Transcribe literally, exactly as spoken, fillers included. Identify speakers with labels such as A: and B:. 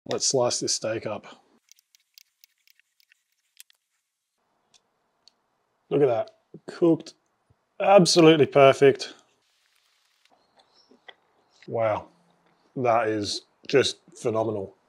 A: Let's slice this steak up. Look at that, cooked absolutely perfect. Wow, that is just phenomenal.